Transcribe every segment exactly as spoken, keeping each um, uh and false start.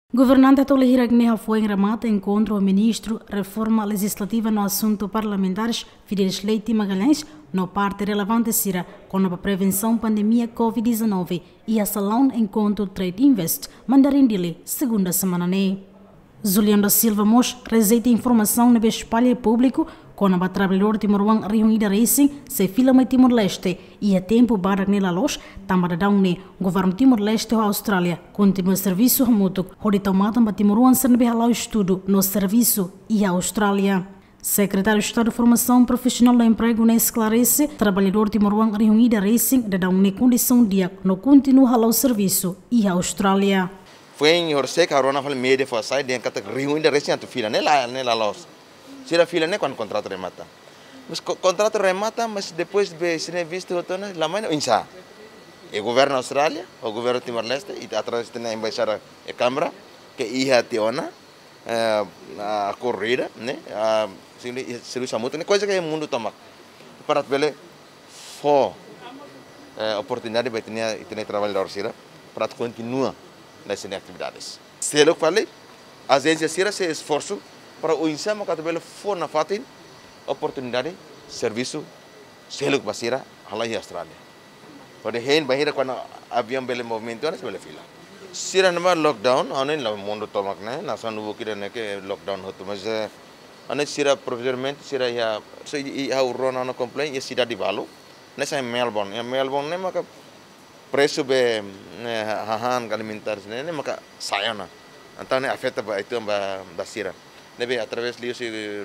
Governante Tolihira Gneha foi em remata encontro o ministro Reforma Legislativa no assunto parlamentares Fidelis Leite Magalhães no parte relevante Sira com a prevenção pandemia covid dezenove e a salão encontro Trade Invest Mandarim Dili segunda semana né. Juliano da Silva Mos receita informação na espalha público com a trabalhador Timor-Wan reunida Racing se fila em Timor-Leste e a tempo para nela los também da ne governo Timor-Leste ou Austrália continua serviço remoto onde tomada para Timor-Wan ser behalau estudo no serviço e a Austrália. Secretário de Estado de Formação Profissional do Emprego ne esclarece trabalhador Timor-Wan reunida Racing de dar uma condição dia no continua halau serviço e a Austrália. Foi em Horsek a Rona fala média foi sair de kata reunida Racing atu fila ne lá ne lá los. Se a fila nem quando o contrato remata. Mas o contrato remata, mas depois de ser visto, lá mais não insa. O governo da Austrália, o governo de Timor-Leste, e através da embaixada da Câmara, que ia ter uma a corrida, né? A solução mútua, né? Coisa que o mundo toma. Para ver for oportunidade para ter ter trabalhador sira para continuar nessas atividades. Se eu falei, a agência sira se esforço para o ensino que também for na fatin oportunidade serviço seluk basira halai Austrália. Pada hen bahira quando avião bele movimento ana bele fila. Sira nama lockdown ane la mundo tomak ne nasan nubu kira ne ke lockdown hotu mas ane sira provisoriamente sira ya so ia urona no complain ya sida di Valu ne sa Melbourne ya Melbourne ne maka preço be hahan alimentares ne maka sayana. Então ne afeta ba itu ba basira. Nebe através disso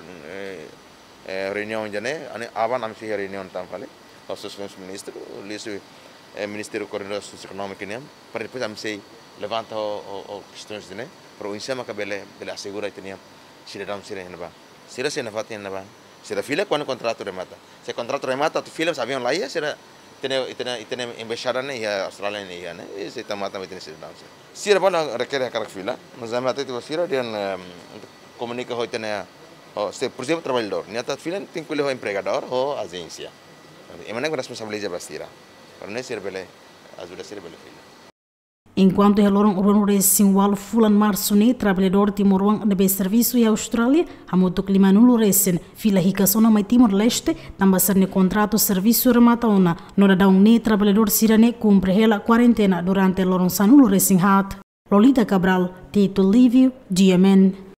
reunião já né, avan amsi reunião também, os seus ministros, liso ministério coordenador socioeconômico né, para depois amsi levanta o questões né, para o ensino que bele bele assegura que tinha cidadão sira né ba, sira sira fatia né ba, sira fila quando contrato remata, se contrato remata tu fila avião lá ia sira tem tem tem embaixada né, a Austrália né, né, esse tamata também tem cidadão sira bom requer a fila, mas a mata tu sira dia comunica hoje né, se por exemplo trabalhador, né, tá filho tem que levar empregador ou agência, é uma responsabilidade bastante, para não ser bele, ajuda ser bele filho. Enquanto o lorong urban racing wal fulan março ne trabalhador Timor-Wan de serviço e Austrália, a moto clima nulo racing fila hikação na Timor-Leste, também ser ne contrato serviço remata ona, no da um ne trabalhador sirane cumpre ela quarentena durante o lorong sanulo racing hat. Lolita Cabral, Tito Livio, G M N.